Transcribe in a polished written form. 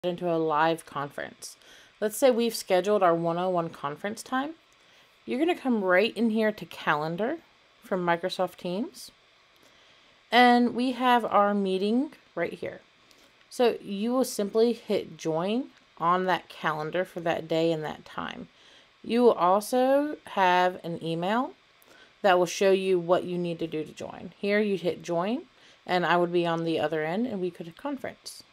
into a live conference. Let's say we've scheduled our 101 conference time. You're going to come right in here to Calendar from Microsoft Teams. And we have our meeting right here. So you will simply hit join on that calendar for that day and that time. You will also have an email that will show you what you need to do to join. Here you hit join and I would be on the other end and we could conference.